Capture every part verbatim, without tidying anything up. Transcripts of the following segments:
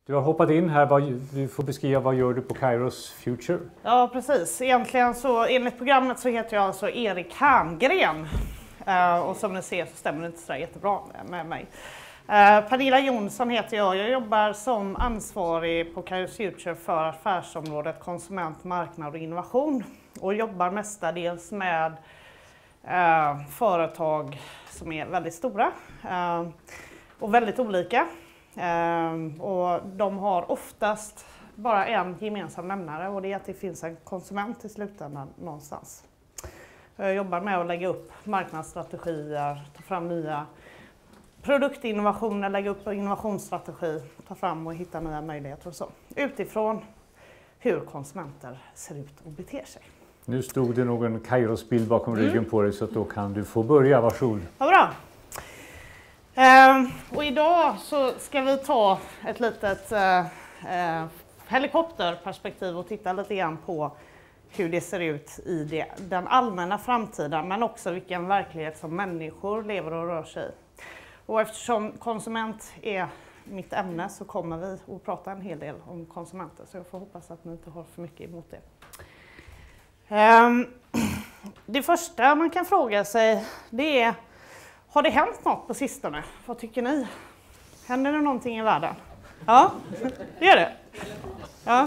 Du har hoppat in här, du får beskriva vad gör du på Kairos Future? Ja, precis. Egentligen så, enligt programmet så heter jag alltså Erik Herngren. Uh, och som ni ser så stämmer det inte så jättebra med, med mig. Uh, Pernilla Jonsson heter jag. Jag jobbar som ansvarig på Kairos Future för affärsområdet konsument, marknad och innovation. Och jobbar mestadels med uh, företag som är väldigt stora uh, och väldigt olika. Uh, och de har oftast bara en gemensam nämnare, och det är att det finns en konsument i slutändan någonstans. Jag jobbar med att lägga upp marknadsstrategier, ta fram nya produktinnovationer, lägga upp innovationsstrategi, ta fram och hitta nya möjligheter och så. Utifrån hur konsumenter ser ut och beter sig. Nu stod det någon Kairos-bild bakom mm. ryggen på dig, så att då kan du få börja. Varsågod. Vad bra. Ehm, och idag så ska vi ta ett litet eh, helikopterperspektiv och titta lite grann på hur det ser ut i det, den allmänna framtiden, men också vilken verklighet som människor lever och rör sig i. Och eftersom konsument är mitt ämne så kommer vi att prata en hel del om konsumenter, så jag får hoppas att ni inte har för mycket emot det. Um, det första man kan fråga sig, det är: har det hänt något på sistone? Vad tycker ni? Händer det någonting i världen? Ja, det gör det. Ja.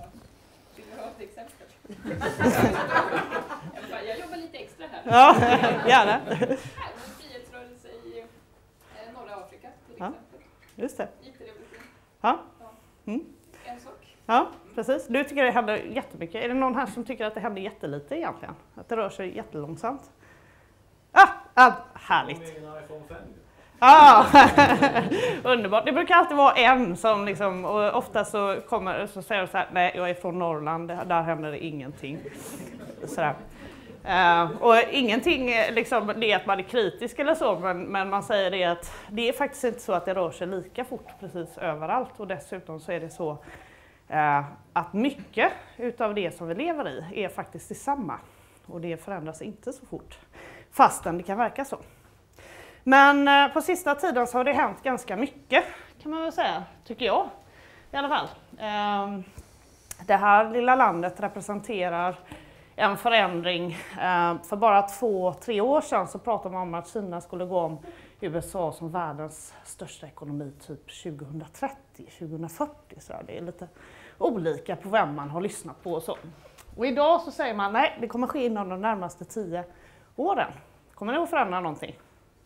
Jag jobbar lite extra här. Ja, gärna. Frihetsrörelse i norra Afrika till Ja, exempel. just det. I T-revolution. Ja. Mm. En sak. Ja, precis. Du tycker det händer jättemycket. Är det någon här som tycker att det händer jättelite egentligen? Att det rör sig jättelångsamt? Ah, ah härligt. Ja, underbart. Det brukar alltid vara en som liksom, och ofta så kommer så säger de så här: nej, jag är från Norrland, där händer det ingenting. Sådär. Uh, och ingenting liksom, det är att man är kritisk eller så, men, men man säger det att det är faktiskt inte så att det rör sig lika fort precis överallt, och dessutom så är det så uh, att mycket utav det som vi lever i är faktiskt detsamma, och det förändras inte så fort, fastän det kan verka så. Men uh, på sista tiden så har det hänt ganska mycket, kan man väl säga, tycker jag i alla fall. Uh, det här lilla landet representerar en förändring. För bara två, tre år sedan så pratade man om att Kina skulle gå om U S A som världens största ekonomi typ tjugohundratrettio, tjugohundrafyrtio. Så det är lite olika på vem man har lyssnat på och så. Och idag så säger man nej, det kommer ske inom de närmaste tio åren. Kommer det att förändra någonting?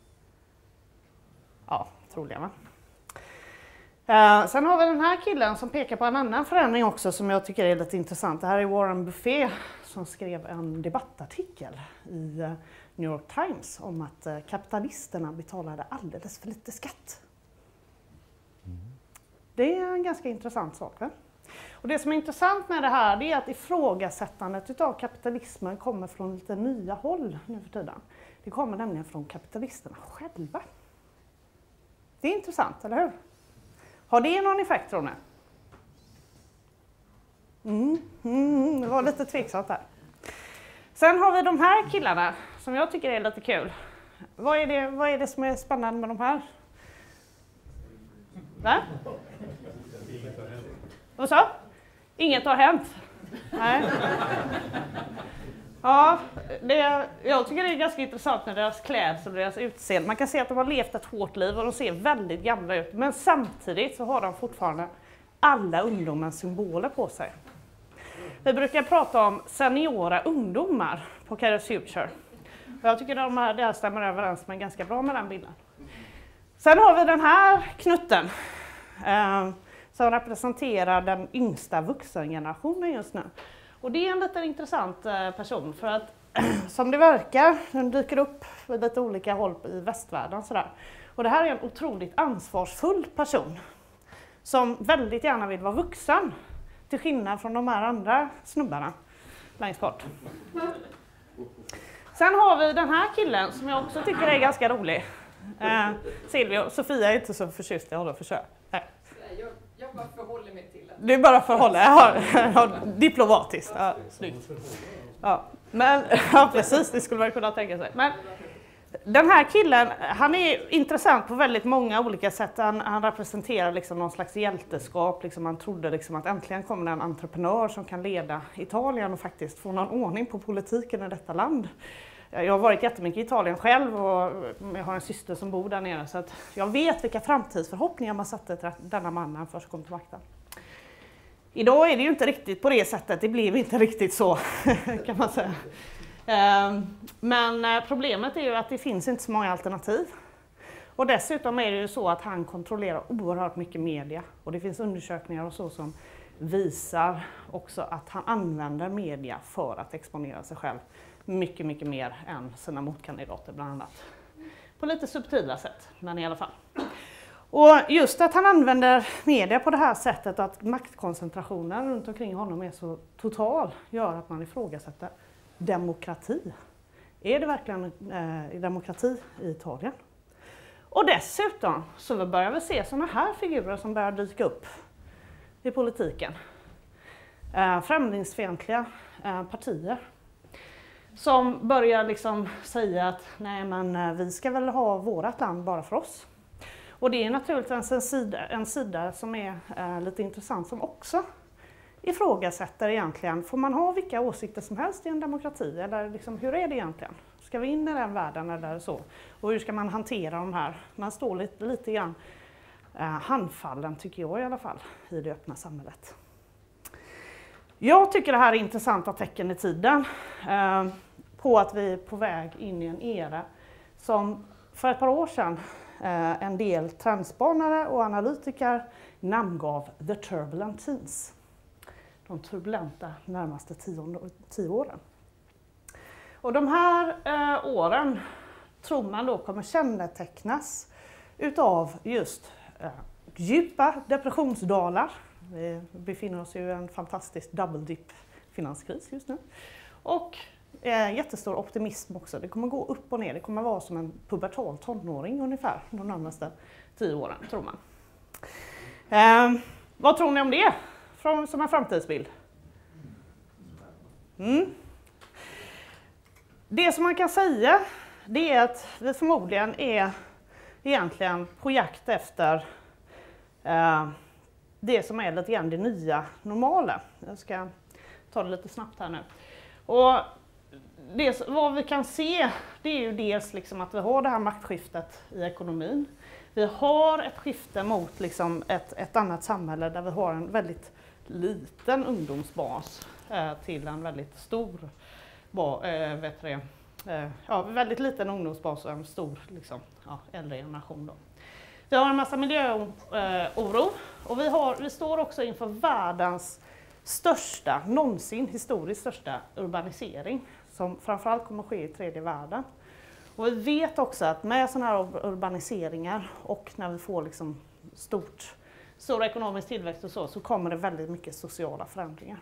Ja, troligen va? Uh, sen har vi den här killen som pekar på en annan förändring också som jag tycker är lite intressant. Det här är Warren Buffett som skrev en debattartikel i uh, New York Times om att uh, kapitalisterna betalade alldeles för lite skatt. Mm. Det är en ganska intressant sak. Va? Och det som är intressant med det här, det är att ifrågasättandet utav kapitalismen kommer från lite nya håll nu för tiden. Det kommer nämligen från kapitalisterna själva. Det är intressant, eller hur? Har det någon effekt, tror ni? Mm, mm, det var lite tveksamt här. Sen har vi de här killarna som jag tycker är lite kul. Vad är det, vad är det som är spännande med de här? Va? Vad sa? Inget har hänt. Nej. Ja, det, jag tycker det är ganska intressant med deras klädsel och deras utseende. Man kan se att de har levt ett hårt liv och de ser väldigt gamla ut. Men samtidigt så har de fortfarande alla ungdomens symboler på sig. Vi brukar prata om seniora ungdomar på Kairos Future. Och jag tycker att de här, det här stämmer överens med ganska bra med den bilden. Sen har vi den här knutten eh, som representerar den yngsta vuxengenerationen just nu. Och det är en lite intressant person, för att som det verkar, den dyker upp på lite olika håll i västvärlden. Sådär. Och det här är en otroligt ansvarsfull person som väldigt gärna vill vara vuxen, till skillnad från de här andra snubbarna längst bort. Sen har vi den här killen som jag också tycker är ganska rolig. Eh, Silvio, Sofia är inte så förtjust, jag håller försök. Nej. Jag, jag bara förhåller mig till det. Du bara förhåller, jag har, jag har diplomatiskt. Ja, snyggt. Ja, men, ja, precis, det skulle man kunna tänka sig. Men Den här killen, han är intressant på väldigt många olika sätt. Han, han representerar liksom någon slags hjälteskap. Liksom man trodde liksom att äntligen kommer en entreprenör som kan leda Italien och faktiskt få någon ordning på politiken i detta land. Jag har varit jättemycket i Italien själv och jag har en syster som bor där nere, så att jag vet vilka framtidsförhoppningar man satte till denna mannen först kom till makten. Idag är det ju inte riktigt på det sättet, det blev inte riktigt så kan man säga. Men problemet är ju att det finns inte så många alternativ. Och dessutom är det ju så att han kontrollerar oerhört mycket media. Och det finns undersökningar och så som visar också att han använder media för att exponera sig själv. Mycket, mycket mer än sina motkandidater bland annat. På lite subtila sätt, men i alla fall. Och just att han använder media på det här sättet, att maktkoncentrationen runt omkring honom är så total, gör att man ifrågasätter demokrati. Är det verkligen eh, demokrati i Italien? Och dessutom så börjar vi se sådana här figurer som börjar dyka upp i politiken. Eh, främlingsfientliga eh, partier som börjar liksom säga att nej, men eh, vi ska väl ha vårat land bara för oss. Och det är naturligtvis en sida, en sida som är eh, lite intressant, som också ifrågasätter egentligen, får man ha vilka åsikter som helst i en demokrati? Eller liksom, hur är det egentligen? Ska vi in i den världen eller så? Och hur ska man hantera de här? Man står lite, lite grann eh, handfallen, tycker jag i alla fall, i det öppna samhället. Jag tycker det här är intressanta tecken i tiden eh, på att vi är på väg in i en era som för ett par år sedan eh, en del trendspanare och analytiker namngav The Turbulent Teens. De turbulenta närmaste tio, tio åren. Och de här eh, åren tror man då kommer kännetecknas utav just eh, djupa depressionsdalar. Vi befinner oss i en fantastisk double dip finanskris just nu. Och eh, jättestor optimism också. Det kommer gå upp och ner. Det kommer vara som en pubertal tonåring ungefär de närmaste tio åren, tror man. Eh, vad tror ni om det? Från, som en framtidsbild. Mm. Det som man kan säga, det är att vi förmodligen är egentligen på jakt efter eh, det som är lite grann det nya normala. Jag ska ta det lite snabbt här nu. Och det, vad vi kan se, det är ju dels liksom att vi har det här maktskiftet i ekonomin. Vi har ett skifte mot liksom ett, ett annat samhälle där vi har en väldigt liten ungdomsbas eh, till en väldigt stor, ba, eh, vet det, eh, ja, väldigt liten ungdomsbas och en stor liksom, ja, äldre generation. Då. Vi har en massa miljöoro eh, och vi, har, vi står också inför världens största, någonsin historiskt största urbanisering som framförallt kommer att ske i tredje världen. Och vi vet också att med sådana här urbaniseringar och när vi får liksom stort stor ekonomisk tillväxt och så, så kommer det väldigt mycket sociala förändringar.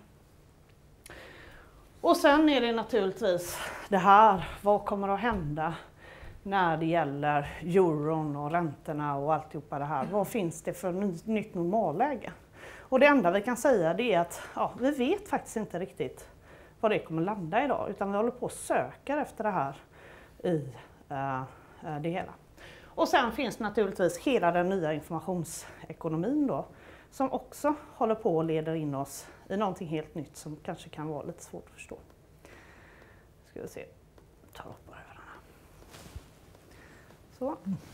Och sen är det naturligtvis det här, vad kommer att hända när det gäller euron och räntorna och alltihopa det här. Vad finns det för ny, nytt normalläge? Och det enda vi kan säga det är att ja, vi vet faktiskt inte riktigt vad det kommer landa idag, utan vi håller på att söka efter det här i uh, det hela. Och sen finns naturligtvis hela den nya informationsekonomin då, som också håller på och leder in oss i någonting helt nytt som kanske kan vara lite svårt att förstå. Ska vi se, ta upp bara ögonen. Så.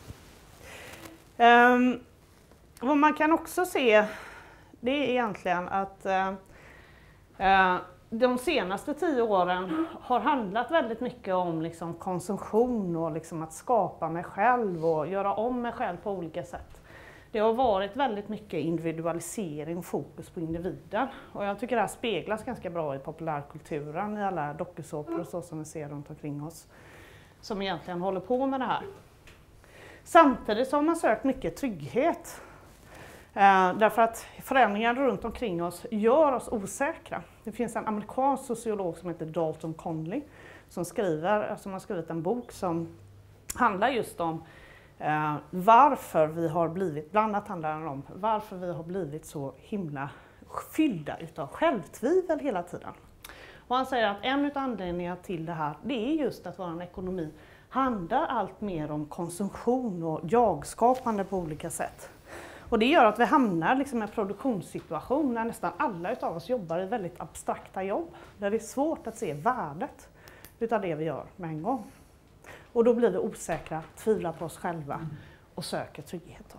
Um, vad man kan också se, det är egentligen att uh, uh, de senaste tio åren har handlat väldigt mycket om liksom konsumtion och liksom att skapa mig själv och göra om mig själv på olika sätt. Det har varit väldigt mycket individualisering och fokus på individen. Och jag tycker det här speglas ganska bra i populärkulturen, i alla dokusåpor och så som vi ser runt omkring oss. Som egentligen håller på med det här. Samtidigt så har man sökt mycket trygghet. Eh, därför att förändringar runt omkring oss gör oss osäkra. Det finns en amerikansk sociolog som heter Dalton Conley som, skriver, som har skrivit en bok som handlar just om eh, varför vi har blivit, bland annat handlar den om varför vi har blivit så himla fyllda utav självtvivel hela tiden. Och han säger att en av anledningarna till det här, det är just att vår ekonomi handlar allt mer om konsumtion och jagskapande på olika sätt. Och det gör att vi hamnar liksom i en produktionssituation där nästan alla utav oss jobbar i väldigt abstrakta jobb. Där det är svårt att se värdet utav det vi gör med en gång. Och då blir vi osäkra, tvivlar på oss själva och söker trygghet.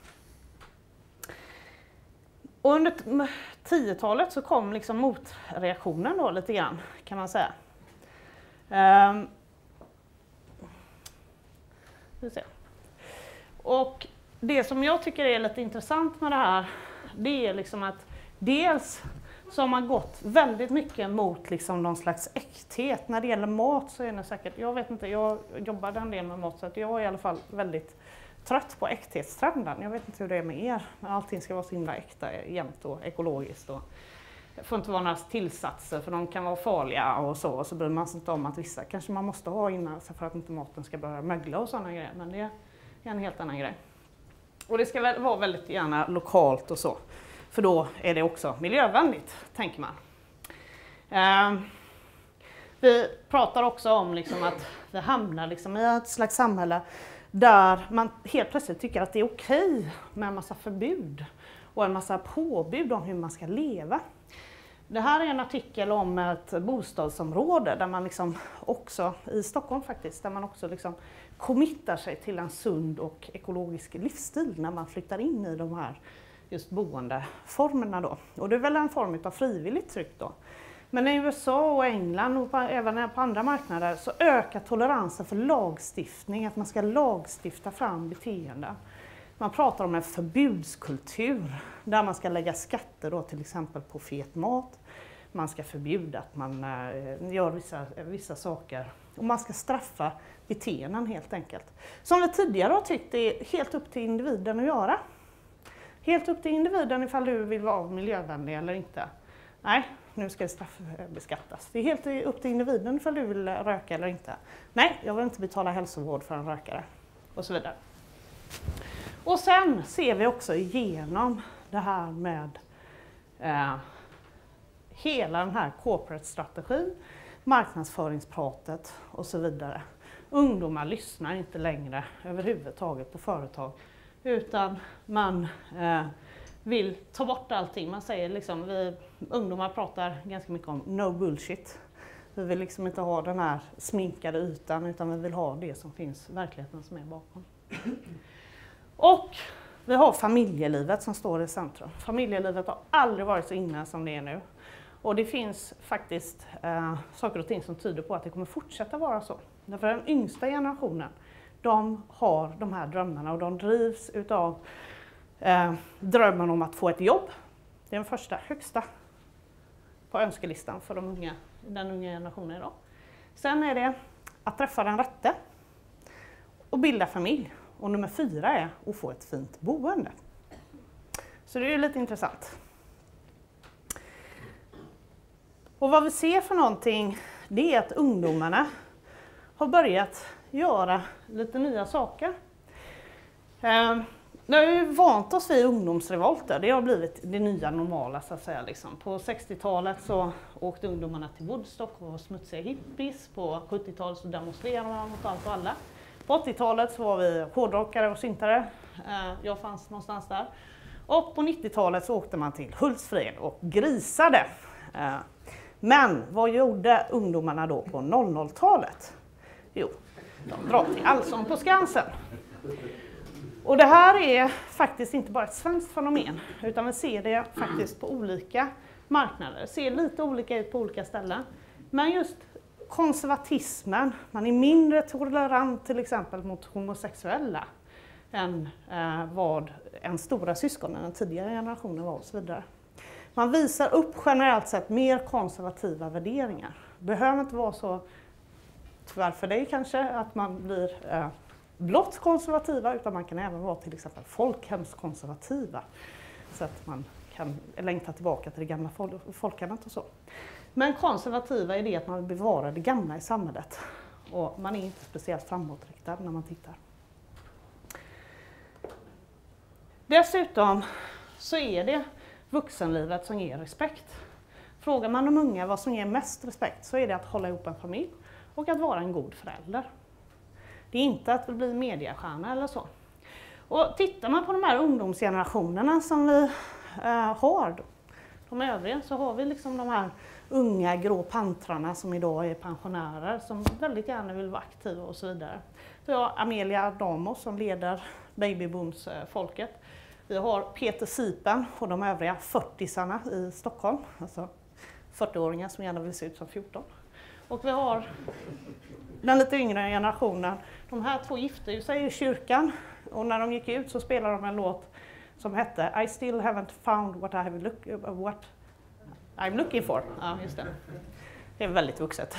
Och under tiotalet så kom liksom motreaktionen då lite grann, kan man säga. Um, vi ser. Och det som jag tycker är lite intressant med det här, det är liksom att dels så har man gått väldigt mycket mot liksom någon slags äkthet. När det gäller mat så är det säkert, jag vet inte, jag jobbade en del med mat så att jag är i alla fall väldigt trött på äkthetstrenden. Jag vet inte hur det är med er, men allting ska vara så himla äkta, jämnt och ekologiskt. Och det får inte vara några tillsatser för de kan vara farliga och så. Och så bryr man sig inte om att vissa kanske man måste ha innan för att inte maten ska börja mögla och sådana grejer. Men det är en helt annan grej. Och det ska väl vara väldigt gärna lokalt och så. För då är det också miljövänligt, tänker man. Eh, vi pratar också om liksom att vi hamnar liksom i ett slags samhälle där man helt plötsligt tycker att det är okej med en massa förbud och en massa påbud om hur man ska leva. Det här är en artikel om ett bostadsområde där man liksom också, i Stockholm faktiskt, där man också liksom committar sig till en sund och ekologisk livsstil när man flyttar in i de här just boendeformerna då. Och det är väl en form av frivilligt tryck då. Men i U S A och England och på, även på andra marknader så ökar toleransen för lagstiftning, att man ska lagstifta fram beteenden. Man pratar om en förbudskultur där man ska lägga skatter då, till exempel på fet mat. Man ska förbjuda att man äh, gör vissa, vissa saker. Och man ska straffa beteenden helt enkelt. Som vi tidigare har tyckt är helt upp till individen att göra. Helt upp till individen ifall du vill vara miljövänlig eller inte. Nej, nu ska det straffbeskattas. Det är helt upp till individen ifall du vill röka eller inte. Nej, jag vill inte betala hälsovård för en rökare. Och så vidare. Och sen ser vi också igenom det här med eh, hela den här corporate-strategin, marknadsföringspratet och så vidare. Ungdomar lyssnar inte längre överhuvudtaget på företag utan man eh, vill ta bort allting. Man säger liksom, vi ungdomar pratar ganska mycket om no bullshit. Vi vill liksom inte ha den här sminkade ytan utan vi vill ha det som finns, verkligheten som är bakom. Och vi har familjelivet som står i centrum. Familjelivet har aldrig varit så inne som det är nu. Och det finns faktiskt eh, saker och ting som tyder på att det kommer fortsätta vara så. Därför den yngsta generationen, de har de här drömmarna och de drivs utav eh, drömmen om att få ett jobb. Det är den första, högsta på önskelistan för de unga, den unga generationen idag. Sen är det att träffa den rätte och bilda familj. Och nummer fyra är att få ett fint boende. Så det är ju lite intressant. Och vad vi ser för någonting, det är att ungdomarna har börjat göra lite nya saker. Eh, det har ju vant oss vid ungdomsrevolter, det har blivit det nya normala så att säga. Liksom. På sextiotalet så åkte ungdomarna till Woodstock och var smutsiga hippies. På sjuttiotalet så demonstrerade man mot allt och alla. På åttiotalet så var vi hårdrockare och syntare. Jag fanns någonstans där. Och på nittiotalet så åkte man till Hultsfred och grisade. Men vad gjorde ungdomarna då på noll noll-talet? Jo, de drar till Allsång på Skansen. Och det här är faktiskt inte bara ett svenskt fenomen, utan vi ser det faktiskt på olika marknader. Det ser lite olika ut på olika ställen. Men just konservatismen, man är mindre tolerant till exempel mot homosexuella än eh, vad en stora syskonen, den tidigare generationen var och så vidare. Man visar upp generellt sett mer konservativa värderingar. Det behöver inte vara så, tyvärr för dig kanske, att man blir eh, blott konservativa, utan man kan även vara till exempel folkhemskonservativa. Så att man kan längta tillbaka till det gamla fol- folkhemmet och så. Men konservativa är det att man vill bevara det gamla i samhället. Och man är inte speciellt framåtriktad när man tittar. Dessutom så är det vuxenlivet som ger respekt. Frågar man de unga vad som ger mest respekt så är det att hålla ihop en familj och att vara en god förälder. Det är inte att bli mediestjärna eller så. Och tittar man på de här ungdomsgenerationerna som vi eh, har, de övriga, så har vi liksom de här unga grå pantrarna som idag är pensionärer som väldigt gärna vill vara aktiva och så vidare. Vi har Amelia Adamo som leder babybooms-folket. Vi har Peter Sipen och de övriga fyrtiosarna i Stockholm, alltså fyrtioåringar som gärna vill se ut som fjorton. Och vi har den lite yngre generationen. De här två gifte sig i kyrkan och när de gick ut så spelade de en låt som hette I still haven't found what, I have look, what I'm looking for. Ja, just det. Det är väldigt vuxet.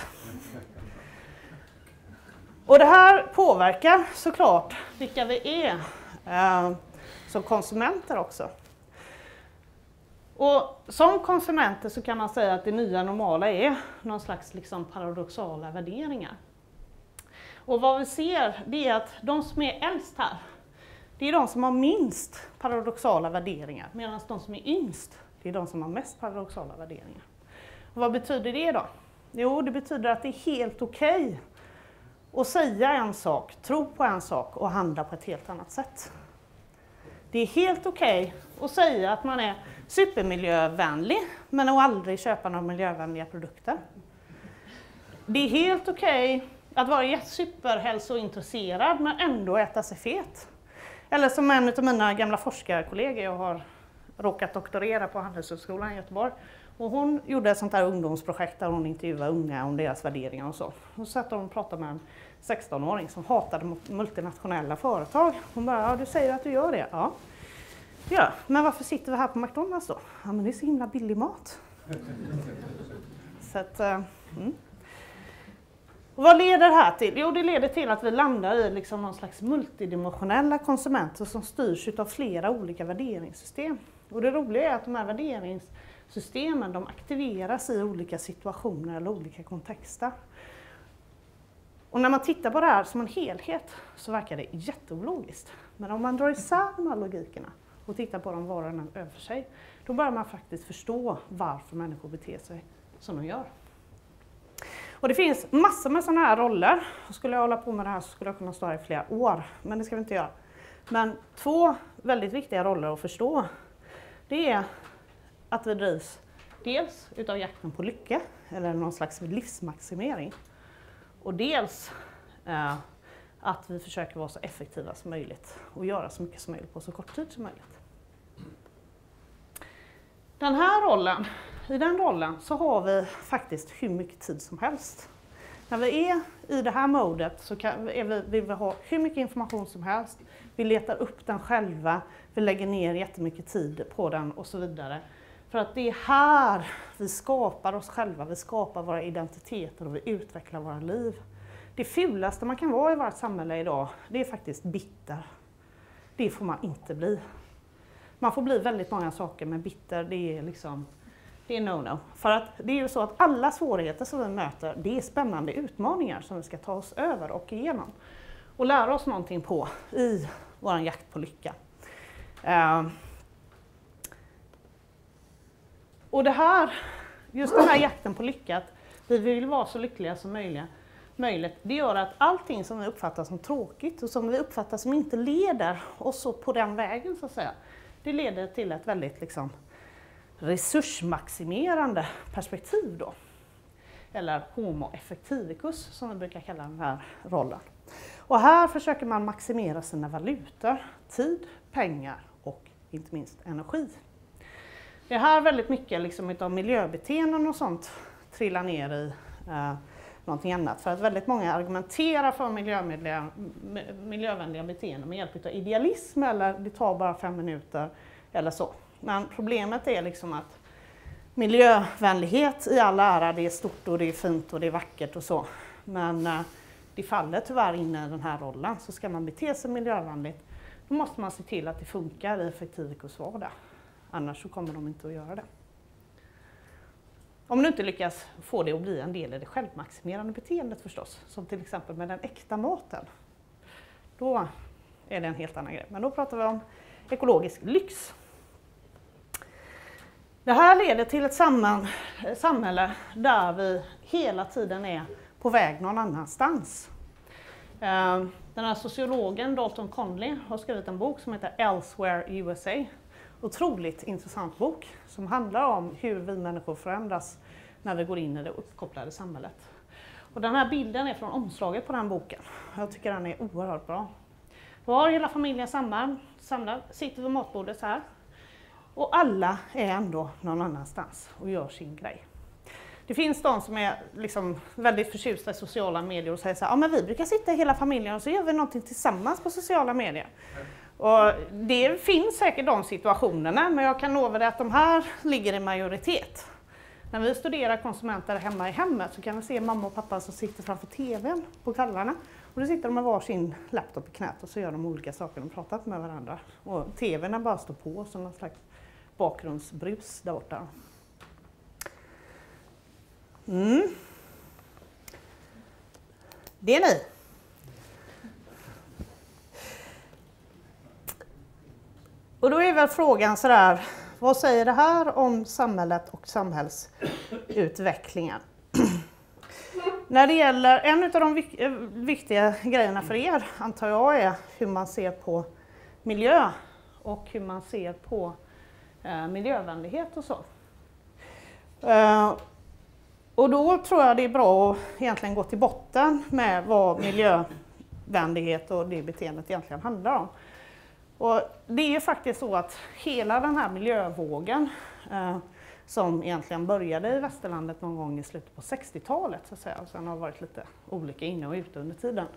Och det här påverkar såklart vilka vi är eh, som konsumenter också. Och som konsumenter så kan man säga att det nya normala är någon slags liksom paradoxala värderingar. Och vad vi ser det är att de som är äldst här, det är de som har minst paradoxala värderingar, medan de som är yngst, det är de som har mest paradoxala värderingar. Och vad betyder det då? Jo, det betyder att det är helt okej okay att säga en sak, tro på en sak och handla på ett helt annat sätt. Det är helt okej okay att säga att man är supermiljövänlig men att aldrig köpa några miljövänliga produkter. Det är helt okej okay att vara superhälsointresserad men ändå äta sig fet. Eller som en av mina gamla forskarkollegor, jag har råkat doktorera på Handelshögskolan i Göteborg. Och hon gjorde ett sånt här ungdomsprojekt där hon intervjuade unga om deras värderingar och så. Och så satt hon och pratade med en sexton-åring som hatade multinationella företag. Hon bara, ja du säger att du gör det. Ja, ja, men varför sitter vi här på McDonalds då? Ja, men det är så himla billig mat. Så att, uh, mm. Och vad leder det här till? Jo, det leder till att vi landar i liksom någon slags multidimensionella konsumenter som styrs av flera olika värderingssystem. Och det roliga är att de här värderingssystemen de aktiveras i olika situationer eller olika kontexter. Och när man tittar på det här som en helhet så verkar det jätteologiskt. Men om man drar isär de här logikerna och tittar på dem var och en över sig, då börjar man faktiskt förstå varför människor beter sig som de gör. Och det finns massor med sådana här roller. Och skulle jag hålla på med det här så skulle jag kunna stå här i flera år, men det ska vi inte göra. Men två väldigt viktiga roller att förstå, det är att vi drivs dels utav jakten på lycka, eller någon slags livsmaximering. Och dels eh, att vi försöker vara så effektiva som möjligt och göra så mycket som möjligt på så kort tid som möjligt. Den här rollen, i den rollen så har vi faktiskt hur mycket tid som helst. När vi är i det här modet så kan, är vi, vill vi ha hur mycket information som helst. Vi letar upp den själva, vi lägger ner jättemycket tid på den och så vidare. För att det är här vi skapar oss själva, vi skapar våra identiteter och vi utvecklar våra liv. Det fulaste man kan vara i vårt samhälle idag, det är faktiskt bitter. Det får man inte bli. Man får bli väldigt många saker, men bitter det är liksom, det är no-no. För att det är ju så att alla svårigheter som vi möter, det är spännande utmaningar som vi ska ta oss över och igenom. Och lära oss någonting på i vår jakt på lycka. Uh, och det här, just den här jakten på lycka, att vi vill vara så lyckliga som möjliga, möjligt, det gör att allting som vi uppfattar som tråkigt och som vi uppfattar som inte leder oss på den vägen så att säga, det leder till ett väldigt liksom, resursmaximerande perspektiv då. Eller homo effectivicus som vi brukar kalla den här rollen. Och här försöker man maximera sina valutor, tid, pengar och inte minst energi. Det är här väldigt mycket liksom utav miljöbeteenden och sånt trillar ner i eh, någonting annat. För att väldigt många argumenterar för miljövänliga beteenden med hjälp av idealism eller det tar bara fem minuter eller så. Men problemet är liksom att miljövänlighet i all ära, det är stort och det är fint och det är vackert och så. Men eh, det faller tyvärr in i den här rollen. Så ska man bete sig miljövänligt, då måste man se till att det funkar i effektivicus vardag. Annars så kommer de inte att göra det. Om du inte lyckas få det att bli en del i det självmaximerande beteendet förstås, som till exempel med den äkta maten, då är det en helt annan grej. Men då pratar vi om ekologisk lyx. Det här leder till ett samman, samhälle där vi hela tiden är på väg någon annanstans. Den här sociologen Dalton Conley har skrivit en bok som heter Elsewhere U S A. Otroligt intressant bok som handlar om hur vi människor förändras när vi går in i det uppkopplade samhället. Och den här bilden är från omslaget på den boken. Jag tycker den är oerhört bra. Vi har hela familjen samlad, samlad, sitter vid matbordet så här. Och alla är ändå någon annanstans och gör sin grej. Det finns de som är liksom väldigt förtjusta i sociala medier och säger så här, ja men vi brukar sitta hela familjen och så gör vi någonting tillsammans på sociala medier. Och det finns säkert de situationerna, men jag kan lova dig att de här ligger i majoritet. När vi studerar konsumenter hemma i hemmet så kan vi se mamma och pappa som sitter framför tvn på kvällarna. Och då sitter de med varsin laptop i knät och så gör de olika saker, de pratar med varandra. Och tvn bara står på som någon slags bakgrundsbrus där borta. Mm. Det är ni. Och då är väl frågan sådär, vad säger det här om samhället och samhällsutvecklingen? När det gäller, en av de vik viktiga grejerna för er antar jag är hur man ser på miljö och hur man ser på eh, miljövänlighet och så. Eh, och då tror jag det är bra att egentligen gå till botten med vad miljövänlighet och det beteendet egentligen handlar om. Och det är ju faktiskt så att hela den här miljövågen eh, som egentligen började i västerlandet någon gång i slutet på sextiotalet så att säga, och sen har varit lite olika inne och ute under tiden,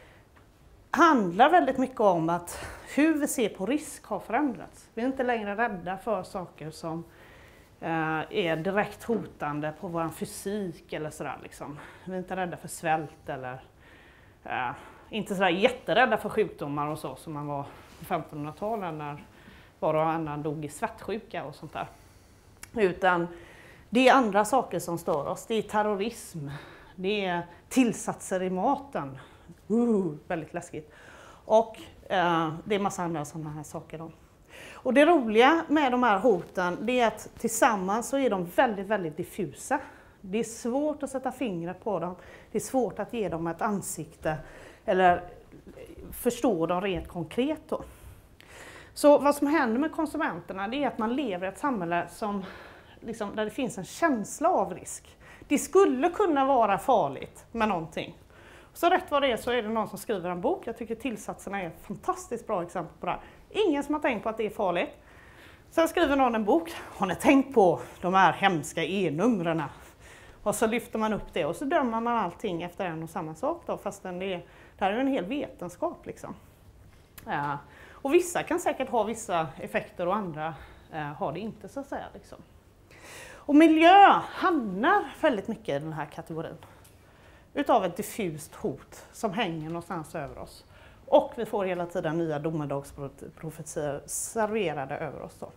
handlar väldigt mycket om att hur vi ser på risk har förändrats. Vi är inte längre rädda för saker som eh, är direkt hotande på vår fysik eller sådär liksom. Vi är inte rädda för svält eller eh, inte sådär jätterädda för sjukdomar och så som man var på femtonhundratalet när var och annan dog i svettsjuka och sånt där. Utan det är andra saker som stör oss. Det är terrorism, det är tillsatser i maten, uh, väldigt läskigt. Och eh, det är massa andra sådana här saker. Då. Och det roliga med de här hoten det är att tillsammans så är de väldigt, väldigt diffusa. Det är svårt att sätta fingret på dem. Det är svårt att ge dem ett ansikte eller förstå dem rent konkret då. Så vad som händer med konsumenterna det är att man lever i ett samhälle som, liksom, där det finns en känsla av risk. Det skulle kunna vara farligt med någonting. Så rätt vad det är så är det någon som skriver en bok. Jag tycker tillsatserna är ett fantastiskt bra exempel på det här. Ingen som har tänkt på att det är farligt. Sen skriver någon en bok. Har ni tänkt på de här hemska e-numren? Och så lyfter man upp det och så dömer man allting efter en och samma sak då. Fastän det, är, det här är en hel vetenskap liksom. Ja. Och vissa kan säkert ha vissa effekter och andra eh, har det inte så att säga. Liksom. Och miljö hamnar väldigt mycket i den här kategorin. Utav ett diffust hot som hänger någonstans över oss. Och vi får hela tiden nya domedagsprofetier serverade över oss. Då.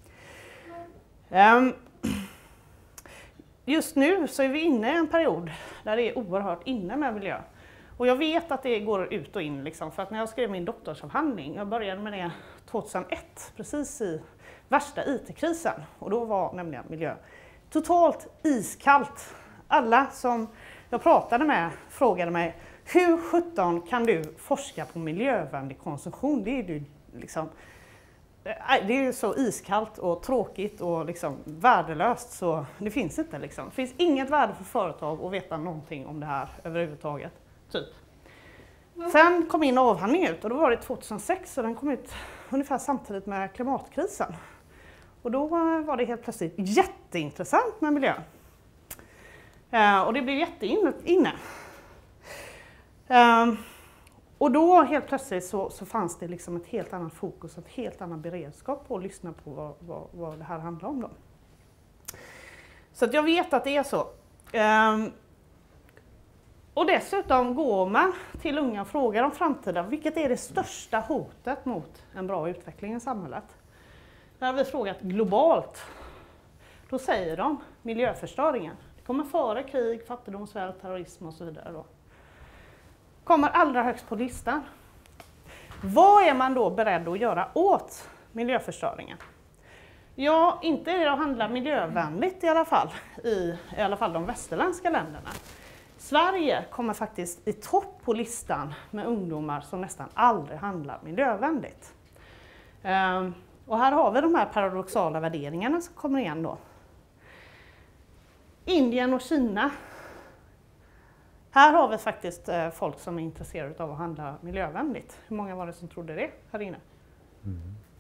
Um, just nu så är vi inne i en period där det är oerhört inne med miljö. Och jag vet att det går ut och in, liksom, för att när jag skrev min doktorsavhandling, jag började med det tjugohundraett, precis i värsta I T-krisen. Och då var nämligen miljö totalt iskallt. Alla som jag pratade med frågade mig, hur sjutton kan du forska på miljövänlig konsumtion? Det är ju liksom, det är så iskallt och tråkigt och liksom värdelöst så det finns inte. Liksom. Det finns inget värde för företag att veta någonting om det här överhuvudtaget. Typ. Sen kom min avhandling ut och då var det tjugohundrasex och den kom ut ungefär samtidigt med klimatkrisen. Och då var det helt plötsligt jätteintressant med miljö. Uh, och det blev jätteinne. Uh, och då helt plötsligt så, så fanns det liksom ett helt annat fokus, ett helt annan beredskap på att lyssna på vad, vad, vad det här handlar om. Då. Så att jag vet att det är så. Uh, och dessutom går man till unga och frågar om framtiden. Vilket är det största hotet mot en bra utveckling i samhället? När vi frågat globalt, då säger de miljöförstöringen. Det kommer före krig, fattigdom, svält, terrorism och så vidare. Då. Kommer allra högst på listan. Vad är man då beredd att göra åt miljöförstöringen? Ja, inte är det att handla miljövänligt i alla fall, i, i alla fall de västerländska länderna. Sverige kommer faktiskt i topp på listan med ungdomar som nästan aldrig handlar miljövänligt. Um, och här har vi de här paradoxala värderingarna som kommer igen då. Indien och Kina. Här har vi faktiskt eh, folk som är intresserade av att handla miljövänligt. Hur många var det som trodde det här inne? Mm.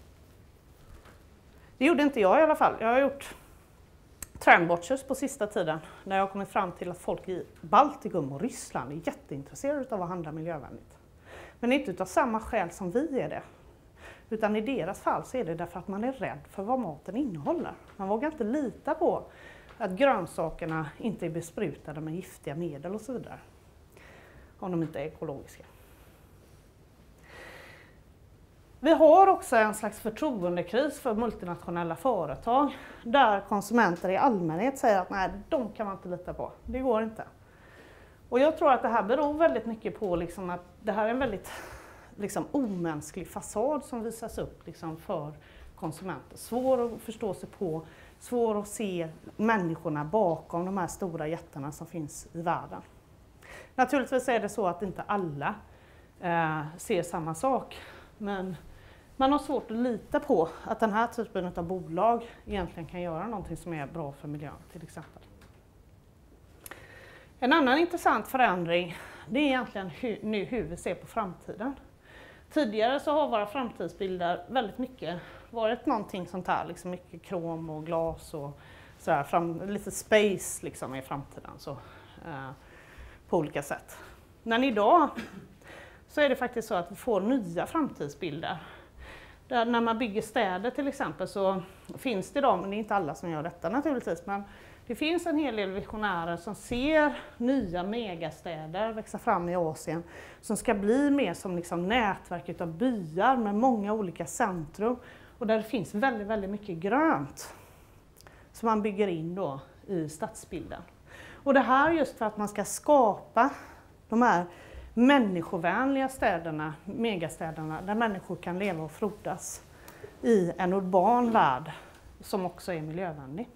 Det gjorde inte jag i alla fall. Jag har gjort trendwatchers på sista tiden där jag har kommit fram till att folk i Baltikum och Ryssland är jätteintresserade av att handla miljövänligt. Men inte av samma skäl som vi är det. Utan i deras fall så är det därför att man är rädd för vad maten innehåller. Man vågar inte lita på att grönsakerna inte är besprutade med giftiga medel och så vidare. Om de inte är ekologiska. Vi har också en slags förtroendekris för multinationella företag där konsumenter i allmänhet säger att nej, de kan man inte lita på. Det går inte. Och jag tror att det här beror väldigt mycket på liksom att det här är en väldigt liksom, omänsklig fasad som visas upp liksom, för konsumenter. Svår att förstå sig på, svår att se människorna bakom de här stora jättarna som finns i världen. Naturligtvis är det så att inte alla eh, ser samma sak, men man har svårt att lita på att den här typen av bolag egentligen kan göra någonting som är bra för miljön till exempel. En annan intressant förändring det är egentligen hur, nu hur vi ser på framtiden. Tidigare så har våra framtidsbilder väldigt mycket varit någonting sånt här, liksom mycket krom och glas och sådär, fram, lite space liksom i framtiden så, eh, på olika sätt. Men idag så är det faktiskt så att vi får nya framtidsbilder. Där när man bygger städer till exempel så finns det de, men det är inte alla som gör detta naturligtvis, men det finns en hel del visionärer som ser nya megastäder växa fram i Asien som ska bli mer som liksom nätverk utav byar med många olika centrum och där det finns väldigt, väldigt mycket grönt som man bygger in då i stadsbilden. Och det här just för att man ska skapa de här människovänliga städerna, megastäderna, där människor kan leva och frodas i en urban värld som också är miljövänlig.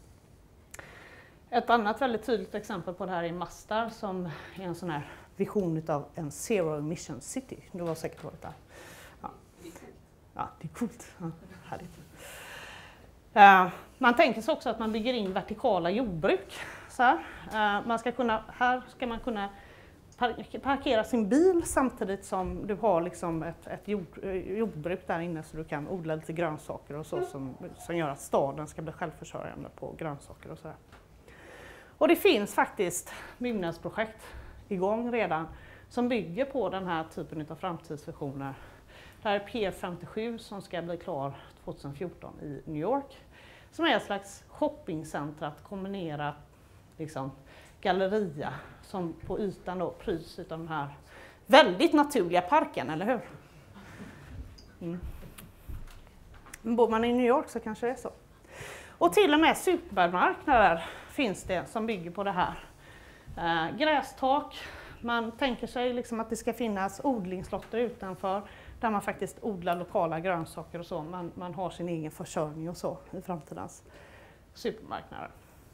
Ett annat väldigt tydligt exempel på det här är Mastar som är en sån här vision av en zero emission city. Du har säkert varit där. Ja, ja det är coolt. Ja, härligt. Uh, man tänker sig också att man bygger in vertikala jordbruk. Så här. Uh, man ska kunna, här ska man kunna parkera sin bil samtidigt som du har liksom ett, ett jord, jordbruk där inne så du kan odla lite grönsaker och så som, som gör att staden ska bli självförsörjande på grönsaker och så här. Och det finns faktiskt byggnadsprojekt igång redan som bygger på den här typen av framtidsvisioner. Det här är P femtiosju som ska bli klar tjugohundrafjorton i New York. Som är ett slags shoppingcentrat kombinerat liksom, galleria som på ytan då pryds av den här väldigt naturliga parken, eller hur? Mm. Bor man i New York så kanske det är så. Och till och med supermarknader finns det som bygger på det här. Eh, grästak, man tänker sig liksom att det ska finnas odlingslotter utanför där man faktiskt odlar lokala grönsaker och så. Man, man har sin egen försörjning och så i framtidens supermarknader.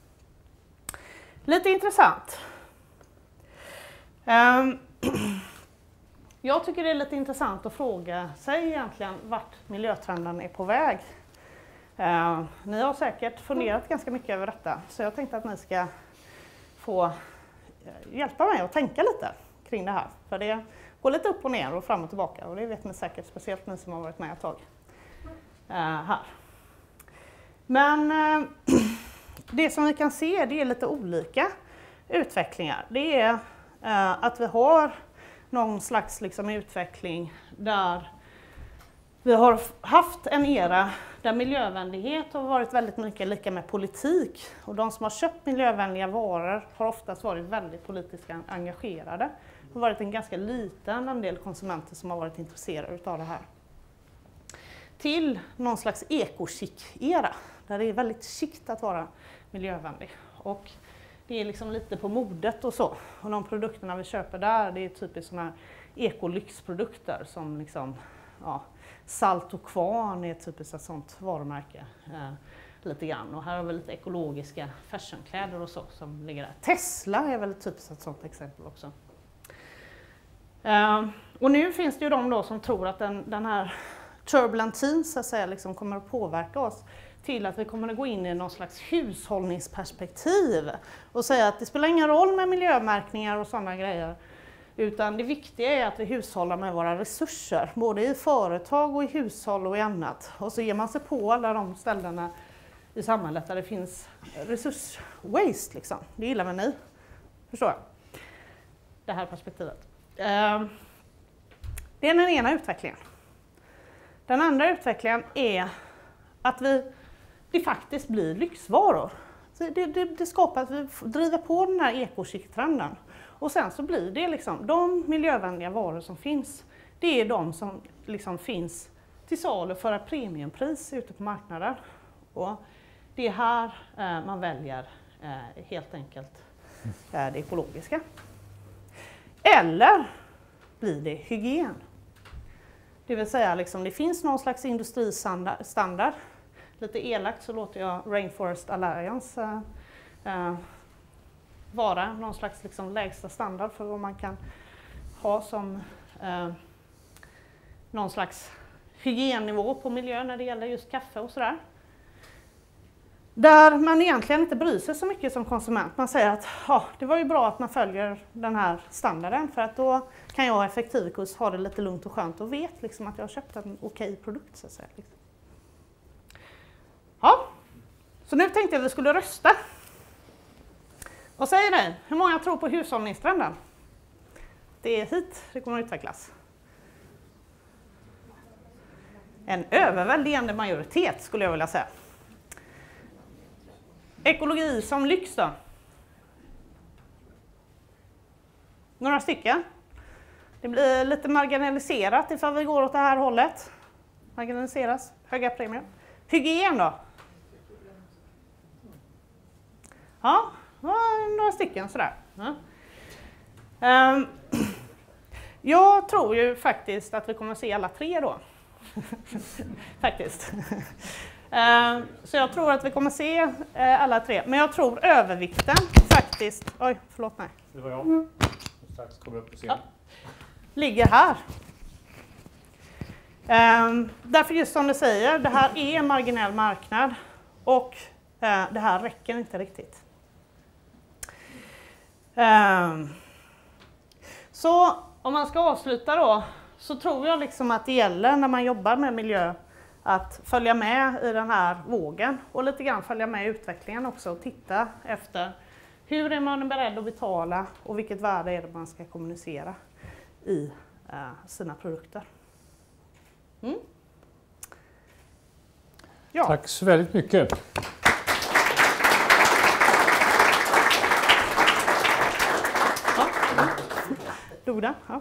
Lite intressant. Um, jag tycker det är lite intressant att fråga sig egentligen vart miljötrenden är på väg. Uh, ni har säkert funderat ganska mycket över detta, så jag tänkte att ni ska få hjälpa mig att tänka lite kring det här. För det går lite upp och ner och fram och tillbaka, och det vet ni säkert, speciellt ni som har varit med ett tag uh, här. Men uh, det som vi kan se, det är lite olika utvecklingar. Det är uh, att vi har någon slags liksom, utveckling där vi har haft en era där miljövänlighet har varit väldigt mycket lika med politik. Och de som har köpt miljövänliga varor har oftast varit väldigt politiskt engagerade. Det har varit en ganska liten andel konsumenter som har varit intresserade av det här. Till någon slags eco-chic-era där det är väldigt chict att vara miljövänlig. Och det är liksom lite på modet och så. Och de produkterna vi köper där, det är typiskt sådana här ekolyxprodukter som liksom, ja, Salt och Kvarn är typiskt ett sånt varumärke. Eh, lite grann. Och här har vi lite ekologiska fashionkläder och så som ligger där. Tesla är väl typiskt ett sådant exempel också. Uh, och nu finns det ju de då som tror att den, den här turbulent times så att säga, liksom kommer att påverka oss till att vi kommer att gå in i någon slags hushållningsperspektiv och säga att det spelar ingen roll med miljömärkningar och sådana grejer, utan det viktiga är att vi hushållar med våra resurser, både i företag och i hushåll och i annat. Och så ger man sig på alla de ställena i samhället där det finns resurswaste liksom. Det gillar väl ni? Förstår jag? Det här perspektivet. Uh, det är den ena utvecklingen. Den andra utvecklingen är att vi, det faktiskt blir lyxvaror. Det, det, det skapar att vi driver på den här ekochic-trenden. Och sen så blir det liksom, de miljövänliga varor som finns, det är de som liksom finns till salu för ett premiumpris ute på marknaden. Och det är här eh, man väljer eh, helt enkelt eh, det ekologiska. Eller blir det hygien? Det vill säga liksom, det finns någon slags industristandard. Lite elakt så låter jag Rainforest Alliance eh, eh, vara någon slags liksom, lägsta standard för vad man kan ha som eh, någon slags hygiennivå på miljön när det gäller just kaffe och sådär. Där man egentligen inte bryr sig så mycket som konsument. Man säger att ja, det var ju bra att man följer den här standarden för att då kan jag effektivt ha det lite lugnt och skönt och vet liksom att jag har köpt en okej produkt. Så att säga, liksom. Ja, så nu tänkte jag att vi skulle rösta. Vad säger ni? Hur många tror på hushållningstrenden? Det är hit det kommer att utvecklas. En överväldigande majoritet skulle jag vilja säga. Ekologi som lyx då? Några stycken. Det blir lite marginaliserat ifall vi går åt det här hållet. Marginaliseras, höga premier. Hygien då? Ja, några stycken sådär. Ja. Um, jag tror ju faktiskt att vi kommer att se alla tre då. faktiskt. Uh, så jag tror att vi kommer se uh, alla tre. Men jag tror övervikten faktiskt... Oj, förlåt mig. Det var jag. Mm. Strax kommer upp på scen. Ja. Ligger här. Um, därför just som du säger, det här är en marginell marknad. Och uh, det här räcker inte riktigt. Um, så om man ska avsluta då, så tror jag liksom att det gäller när man jobbar med miljö att följa med i den här vågen och lite grann följa med i utvecklingen också och titta efter hur är man beredd att betala och vilket värde är det man ska kommunicera i uh, sina produkter. Mm. Ja. Tack så väldigt mycket. Doda. Ja.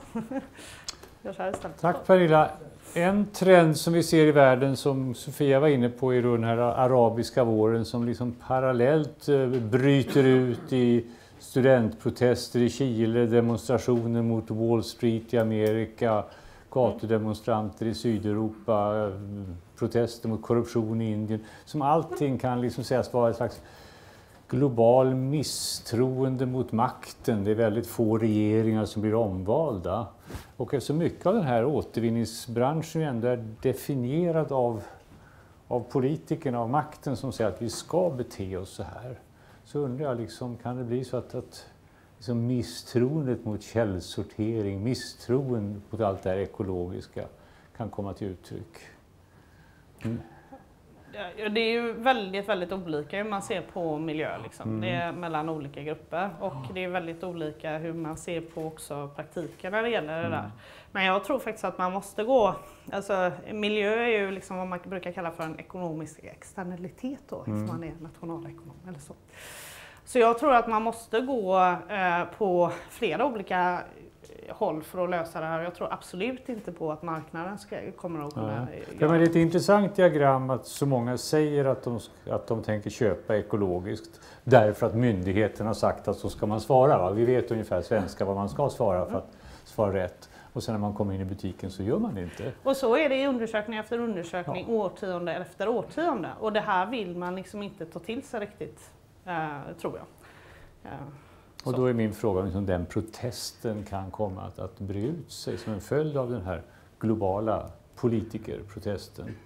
Tack Pernilla. En trend som vi ser i världen som Sofia var inne på är den här arabiska våren som liksom parallellt bryter ut i studentprotester i Chile, demonstrationer mot Wall Street i Amerika, gatudemonstranter i Sydeuropa, protester mot korruption i Indien. Som allting kan liksom sägas vara ett slags global misstroende mot makten. Det är väldigt få regeringar som blir omvalda. Och eftersom mycket av den här återvinningsbranschen ändå är definierad av, av politikerna, av makten som säger att vi ska bete oss så här. Så undrar jag, liksom, kan det bli så att, att liksom misstroendet mot källsortering, misstroen mot allt det här ekologiska kan komma till uttryck? Mm. Ja, det är ju väldigt, väldigt olika hur man ser på miljö. Liksom. Mm. Det är mellan olika grupper och det är väldigt olika hur man ser på också praktiken när det gäller det där. Mm. Men jag tror faktiskt att man måste gå, alltså miljö är ju liksom vad man brukar kalla för en ekonomisk externalitet då, mm. ifall man är nationalekonom eller så. Så jag tror att man måste gå eh, på flera olika håll för att lösa det här. Jag tror absolut inte på att marknaden ska, kommer att kunna ja. Ja, men det är ett intressant diagram att så många säger att de, att de tänker köpa ekologiskt därför att myndigheten har sagt att så ska man svara. Va? Vi vet ungefär svenska vad man ska svara för att svara rätt. Och sen när man kommer in i butiken så gör man det inte. Och så är det i undersökning efter undersökning, ja. årtionde efter årtionde. Och det här vill man liksom inte ta till sig riktigt, eh, tror jag. Eh, och då är min fråga om liksom den protesten kan komma att, att bre ut sig som en följd av den här globala politikerprotesten.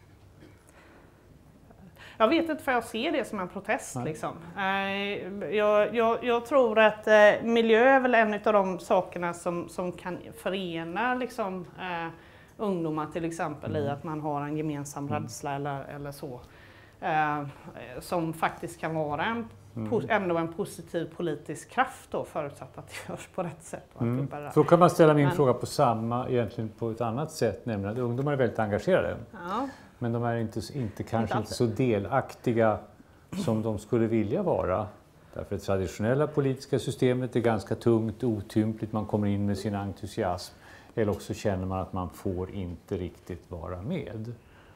Jag vet inte för jag ser det som en protest. Liksom. Jag, jag, jag tror att miljö är väl en av de sakerna som, som kan förena liksom, eh, ungdomar till exempel mm. i att man har en gemensam mm. rädsla eller, eller så. Eh, som faktiskt kan vara en, mm. ändå en positiv politisk kraft då, förutsatt att det görs på rätt sätt. Och mm. Så kan man ställa min Men, fråga på samma, egentligen på ett annat sätt, nämligen att ungdomar är väldigt engagerade. Ja. Men de är inte, inte kanske inte så delaktiga som de skulle vilja vara. Därför det traditionella politiska systemet är ganska tungt, otympligt. Man kommer in med sin entusiasm. Eller också känner man att man får inte riktigt vara med.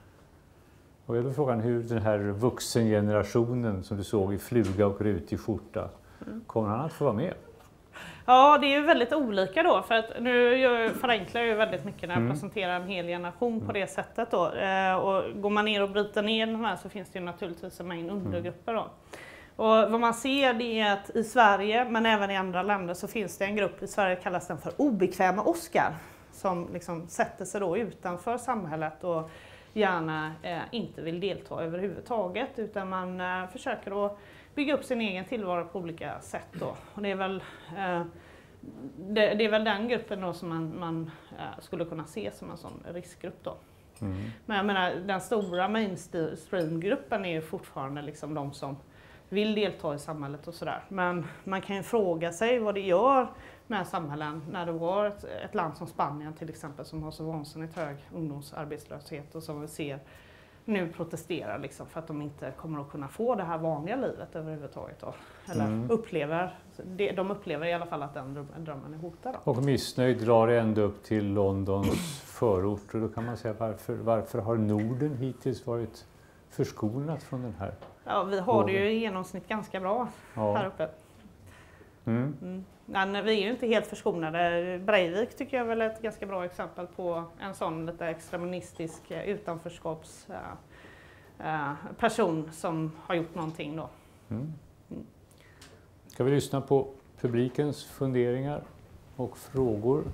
Och jag vill fråga hur den här vuxengenerationen som du såg i fluga och rutig skjorta, mm. kommer han att få vara med? Ja, det är ju väldigt olika då, för att nu förenklar jag ju väldigt mycket när jag mm. presenterar en hel generation på det sättet då. Eh, och går man ner och bryter ner den här så finns det ju naturligtvis en mängd undergrupper då. Och vad man ser det är att i Sverige, men även i andra länder, så finns det en grupp, i Sverige kallas den för obekväma Oscar, som liksom sätter sig då utanför samhället och gärna eh, inte vill delta överhuvudtaget, utan man eh, försöker att bygga upp sin egen tillvaro på olika sätt då. Och det är väl eh, det, det är väl den gruppen då som man, man eh, skulle kunna se som en sån riskgrupp då. Mm. Men jag menar, den stora mainstream-gruppen är ju fortfarande liksom de som vill delta i samhället och sådär. Men man kan ju fråga sig vad det gör med samhällen när det var ett, ett land som Spanien till exempel, som har så vansinnigt hög ungdomsarbetslöshet och som vi ser nu protesterar liksom för att de inte kommer att kunna få det här vanliga livet överhuvudtaget då. Eller mm. upplever, de upplever i alla fall att den drömmen är hotad då. Och missnöjd drar ända upp till Londons förorter. Då kan man säga varför, varför har Norden hittills varit förskonat från den här? Ja, vi har det ju i genomsnitt ganska bra ja. här uppe. Mm. Mm. Men vi är ju inte helt förskonade. Breivik tycker jag är väl ett ganska bra exempel på en sån lite extremistisk utanförskaps äh, äh, person som har gjort någonting då. Mm. Mm. Ska vi lyssna på publikens funderingar och frågor?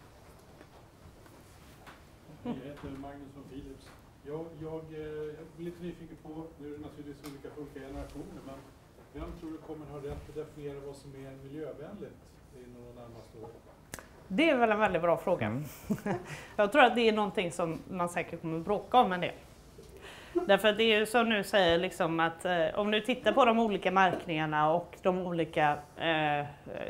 Jag heter Magnus von Philips. Jag, jag, jag är lite nyfiken på, nu är det naturligtvis olika för olika generationer, men vem tror du kommer ha rätt att definiera vad som är miljövänligt inom de närmaste åren? Det är väl en väldigt bra fråga. Mm. Jag tror att det är någonting som man säkert kommer att bråka om en del. Därför att det är ju som nu säger liksom att eh, om du tittar på de olika märkningarna och de olika, eh,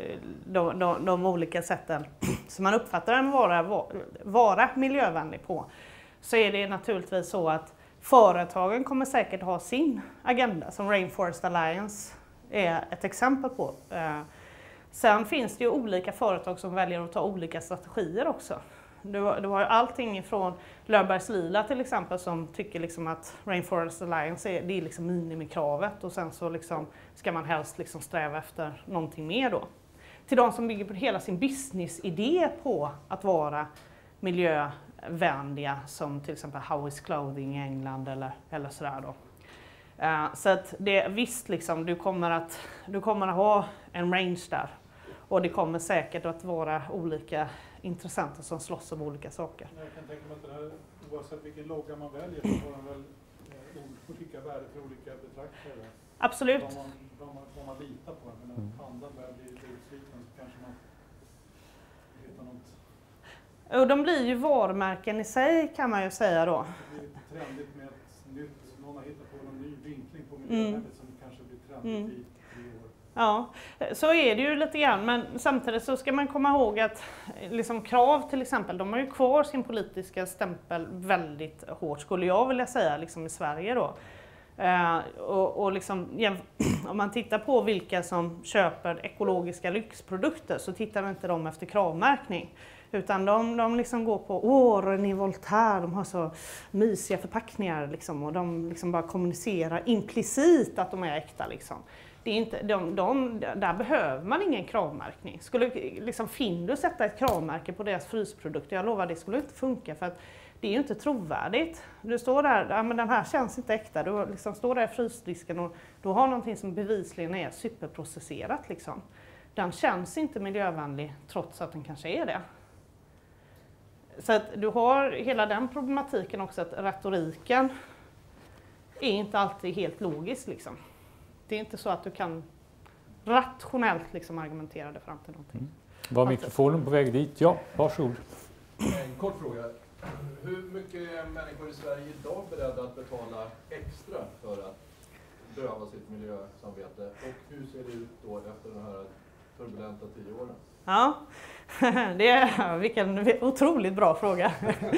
de, de, de olika sätten som man uppfattar en vara, vara miljövänlig på, så är det naturligtvis så att företagen kommer säkert ha sin agenda, som Rainforest Alliance är ett exempel på. Eh, sen finns det ju olika företag som väljer att ta olika strategier också. Du, du har ju allting ifrån Löfbergs Lila till exempel, som tycker liksom att Rainforest Alliance är, det är liksom minimikravet, och sen så liksom ska man helst liksom sträva efter någonting mer då. Till de som bygger på hela sin businessidé på att vara miljövänliga, som till exempel How is Clothing i England eller, eller sådär då. Uh, så att det, visst liksom, du kommer att du kommer att ha en range där, och det kommer säkert att vara olika intressenter som slåss om olika saker. Jag kan tänka mig att det här, oavsett vilken logga man väljer, så har den väl eh, olika värde för olika betraktare. Absolut. Vad man, vad man, vad man litar på, men om pandan börjar bli utsliten så kanske man hittar något. Och de blir ju varumärken i sig, kan man ju säga då. Det blir lite trendigt med ett nytt, någon har hittat på någon ny vinkling på miljövänligt mm. som kanske blir trendigt mm. i tre år. Ja, så är det ju lite grann, men samtidigt så ska man komma ihåg att liksom Krav till exempel, de har ju kvar sin politiska stämpel väldigt hårt, skulle jag vilja säga, liksom i Sverige då. Uh, och, och liksom, om man tittar på vilka som köper ekologiska lyxprodukter, så tittar inte de efter kravmärkning. Utan de, de liksom går på åh, René Voltaire, de har så mysiga förpackningar liksom, och de liksom bara kommunicerar implicit att de är äkta liksom. det är inte, de, de, där behöver man ingen kravmärkning. Skulle liksom Findus sätta ett kravmärke på deras frysprodukter, jag lovar det skulle inte funka för att det är ju inte trovärdigt. Du står där, ja, men den här känns inte äkta, du liksom står där i frysdisken och du har någonting som bevisligen är superprocesserat liksom. Den känns inte miljövänlig trots att den kanske är det. Så att du har hela den problematiken också, att retoriken är inte alltid helt logisk liksom. Det är inte så att du kan rationellt liksom argumentera det fram till någonting. Mm. Var mikrofonen på väg dit? Ja, varsågod. En kort fråga. Hur mycket är människor i Sverige idag beredda att betala extra för att beröva sitt miljösamvete? Och hur ser det ut då efter de här turbulenta tio åren? Ja, det är vilken otroligt bra fråga.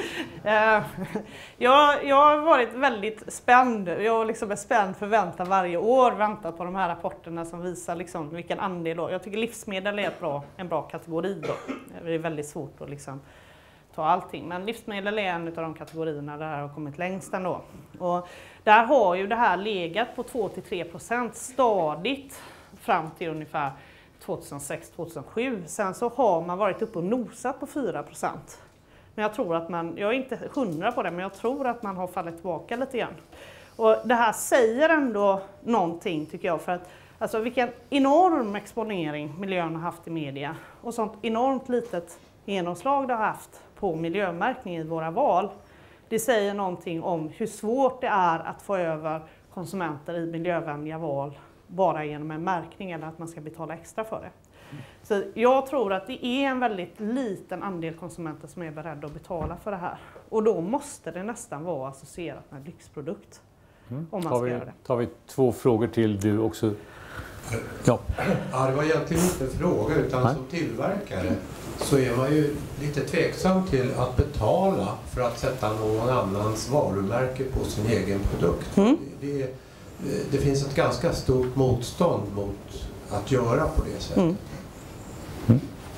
jag, jag har varit väldigt spänd. Jag har liksom är spänd förväntan varje år, väntat på de här rapporterna som visar liksom vilken andel. Då. Jag tycker livsmedel är ett bra, en bra kategori. Då. Det är väldigt svårt att liksom ta allting. Men livsmedel är en av de kategorierna där det har kommit längst ändå. Och där har ju det här legat på två till tre procent stadigt fram till ungefär tjugohundrasex till tjugohundrasju. Sen så har man varit uppe och nosat på fyra procent. Men jag tror att man, jag är inte hundra på det, men jag tror att man har fallit tillbaka lite grann. Och det här säger ändå någonting tycker jag, för att alltså vilken enorm exponering miljön har haft i media och sånt enormt litet genomslag det har haft på miljömärkning i våra val. Det säger någonting om hur svårt det är att få över konsumenter i miljövänliga val bara genom en märkning eller att man ska betala extra för det. Så jag tror att det är en väldigt liten andel konsumenter som är beredda att betala för det här. Och då måste det nästan vara associerat med lyxprodukt. Mm. Om man ska vi, göra det. Tar vi två frågor till du också. Ja. Ja, det var egentligen inte en fråga utan Nej. Som tillverkare så är man ju lite tveksam till att betala för att sätta någon annans varumärke på sin egen produkt. Mm. Det, det, det finns ett ganska stort motstånd mot att göra på det sättet. Mm. Mm.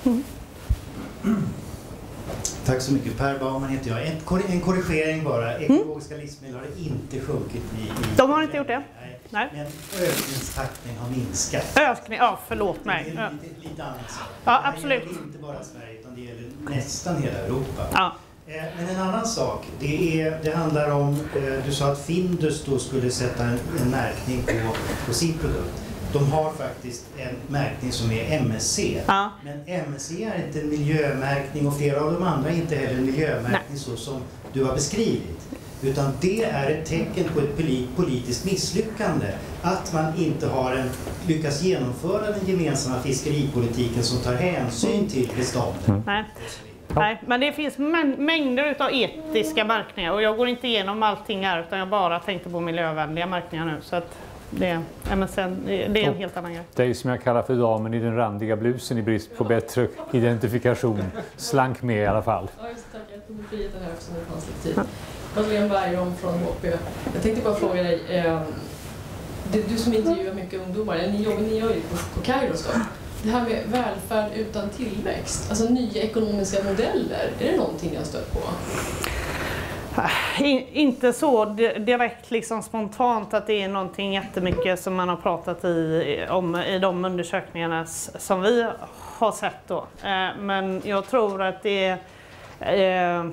Mm. Tack så mycket. Per Baumann heter jag. En, kor- en korrigering bara. Ekologiska mm. livsmedel har inte sjunkit i... i De har inte gjort det? Nej. Nej. Men ökningstakten har minskat. Ökning, ja förlåt mig. Det är lite, lite annat sak. Ja, det absolut. gäller inte bara Sverige utan det gäller nästan hela Europa. Ja. Men en annan sak, det, är, det handlar om, du sa att Findus då skulle sätta en, en märkning på, på sin produkt. De har faktiskt en märkning som är M S C. Ja. Men M S C är inte en miljömärkning och flera av de andra är inte heller en miljömärkning Nej. Så som du har beskrivit. Utan det är ett tecken på ett politiskt misslyckande. Att man inte har en, lyckats genomföra den gemensamma fiskeripolitiken som tar hänsyn till bestånden. Nej. Nej, men det finns mängder av etiska märkningar och jag går inte igenom allting här utan jag bara tänkte på miljövänliga märkningar nu. Så att det, men sen, det är en helt annan grej. Det är som jag kallar för damen i den randiga blusen i brist på bättre identifikation. Slank med i alla fall. Ja, just det. Jag tog friheten här också när det fanns lite tid. Madeleine Bergholm från H P. Jag tänkte bara fråga dig, eh, du som intervjuar mycket ungdomar, ni jobbar ni gör ju på, på Kairos då. Det här med välfärd utan tillväxt, alltså nya ekonomiska modeller, är det någonting ni har stött på? In, inte så direkt liksom spontant att det är någonting jättemycket som man har pratat i, om i de undersökningarna som vi har sett då. Eh, men jag tror att det är eh,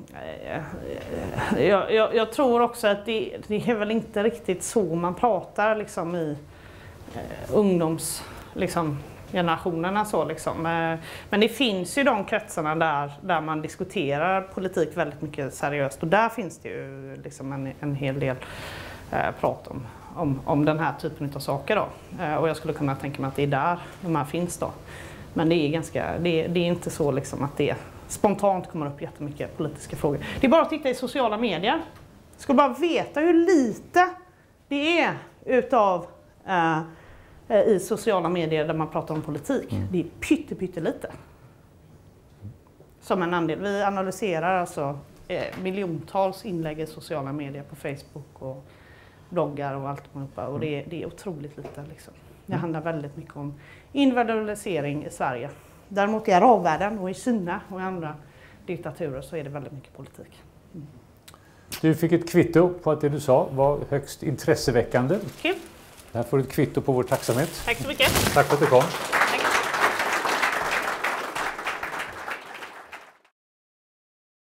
jag, jag, jag tror också att det, det är väl inte riktigt så man pratar liksom i eh, ungdoms liksom, generationerna så liksom. Men det finns ju de kretsarna där, där man diskuterar politik väldigt mycket seriöst och där finns det ju liksom en, en hel del eh, prat om, om, om den här typen av saker då. Eh, och jag skulle kunna tänka mig att det är där de här finns då. Men det är ganska, det, det är inte så liksom att det spontant kommer upp jättemycket politiska frågor. Det är bara att titta i sociala medier. Jag ska bara veta hur lite det är utav eh, i sociala medier där man pratar om politik. Mm. Det är pytte, pytte lite. Som en andel. Vi analyserar alltså eh, miljontals inlägg i sociala medier på Facebook och bloggar och allt man uppe. Och det är, det är otroligt lite. Liksom. Det handlar väldigt mycket om individualisering i Sverige. Däremot i arabvärlden och i Kina och i andra diktaturer så är det väldigt mycket politik. Mm. Du fick ett kvitto på att det du sa var högst intresseväckande. Kul. Här får du ett kvitto på vår tacksamhet. Tack så mycket. Tack för att du kom.